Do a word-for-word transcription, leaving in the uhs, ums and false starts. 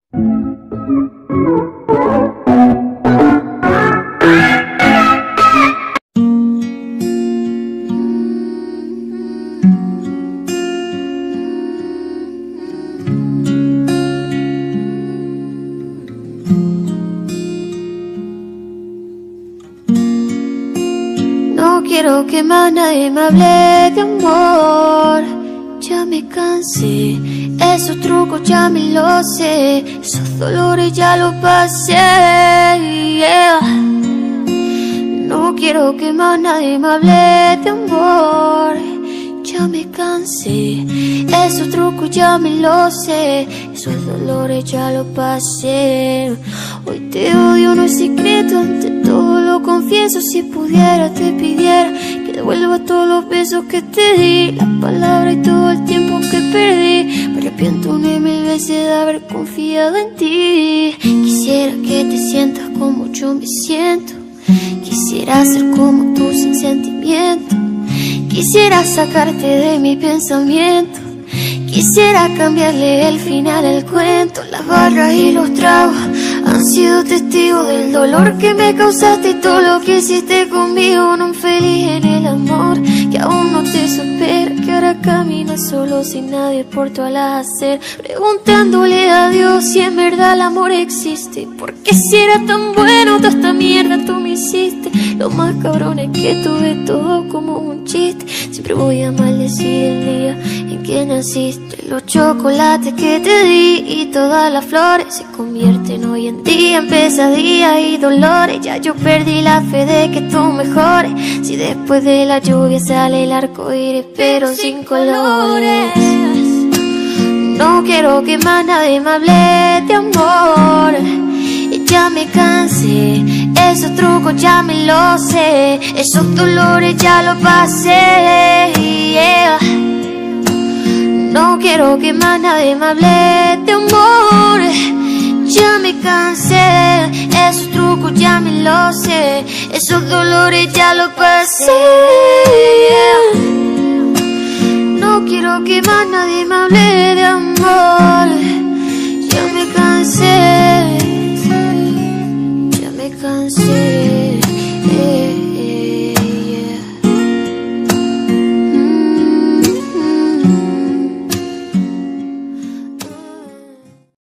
No quiero que más nadie me hable de amor. Ya me cansé, esos trucos ya me los sé, esos dolores ya los pasé, yeah. No quiero que más nadie me hable de amor. Ya me cansé, esos trucos ya me los sé, esos dolores ya los pasé. Hoy te odio, no es secreto, ante todo lo confieso. Si pudiera te pidiera que devuelva todos los besos que te di, las palabras y todo el tiempo que perdí. Me arrepiento una mil veces de haber confiado en ti. Quisiera que te sientas como yo me siento, quisiera ser como tú sin sentimiento, quisiera sacarte de mi pensamiento, quisiera cambiarle el final al cuento. Las barras y los tragos han sido testigos del dolor que me causaste y todo lo que hiciste conmigo. Un infeliz en el amor que aún no te supera, que ahora caminas solo sin nadie por tu hacer, preguntándole a Dios si en verdad el amor existe. Porque si era tan bueno, toda esta mierda tú me hiciste. Lo más cabrón es que tuve todo como un chiste. Siempre voy a maldecir el día en que naciste. Los chocolates que te di y todas las flores se convierten hoy en día en pesadillas y dolores. Ya yo perdí la fe de que tú mejores. Si después de la lluvia sale el arco iris pero sin colores. No quiero que más nadie me hable de amor. Ya me cansé, esos trucos ya me los sé, esos dolores ya los pasé, yeah. No quiero que más nadie me hable de amor. Ya me cansé, esos trucos ya me los sé, esos dolores ya los pasé, yeah. No quiero que más nadie me hable de amor. Ya me cansé, ya me cansé, yeah.